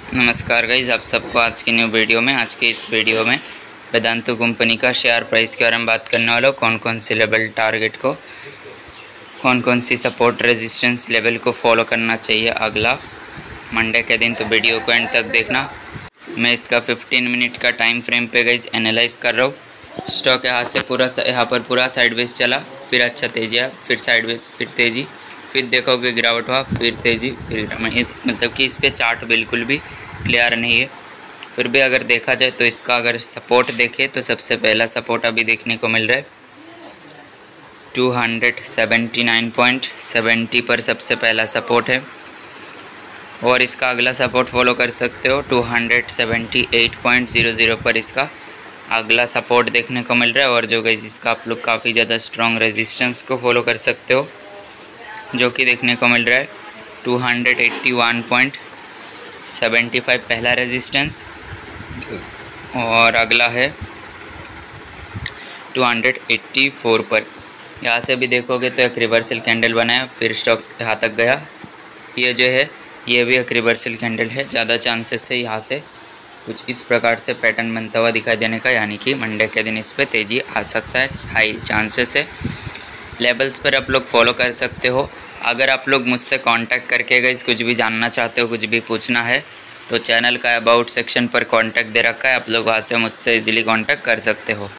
नमस्कार गाइज़, आप सबको आज की न्यू वीडियो में आज के इस वीडियो में वेदांतु कंपनी का शेयर प्राइस के बारे में बात करने वाला हूँ। कौन कौन से लेवल टारगेट को, कौन कौन सी सपोर्ट रेजिस्टेंस लेवल को फॉलो करना चाहिए अगला मंडे के दिन। तो वीडियो को एंड तक देखना। मैं इसका 15 मिनट का टाइम फ्रेम पे गाइज़ एनालाइज कर रहा हूँ। स्टॉक यहाँ से यहाँ पर पूरा साइडवेज चला, फिर अच्छा तेजी आया, फिर साइडवेज, फिर तेज़ी, फिर देखोगे गिरावट हुआ, फिर तेज़ी, फिर मतलब कि इस पे चार्ट बिल्कुल भी क्लियर नहीं है। फिर भी अगर देखा जाए तो इसका अगर सपोर्ट देखें तो सबसे पहला सपोर्ट अभी देखने को मिल रहा है 279.70 पर सबसे पहला सपोर्ट है। और इसका अगला सपोर्ट फॉलो कर सकते हो 278.00 पर इसका अगला सपोर्ट देखने को मिल रहा है। और जो गाइस इसका आप लोग काफ़ी ज़्यादा स्ट्रॉन्ग रेजिस्टेंस को फॉलो कर सकते हो, जो कि देखने को मिल रहा है 281.75 पहला रेजिस्टेंस, और अगला है 284 पर। यहाँ से भी देखोगे तो एक रिवर्सल कैंडल बनाया, फिर स्टॉक यहाँ तक गया। ये जो है ये भी एक रिवर्सल कैंडल है। ज़्यादा चांसेस है यहाँ से कुछ इस प्रकार से पैटर्न बनता हुआ दिखाई देने का, यानी कि मंडे के दिन इस पर तेज़ी आ सकता है, हाई चांसेस है। लेवल्स पर आप लोग फॉलो कर सकते हो। अगर आप लोग मुझसे कांटेक्ट करके गाइस कुछ भी जानना चाहते हो, कुछ भी पूछना है, तो चैनल का अबाउट सेक्शन पर कांटेक्ट दे रखा है, आप लोग वहाँ से मुझसे इजीली कांटेक्ट कर सकते हो।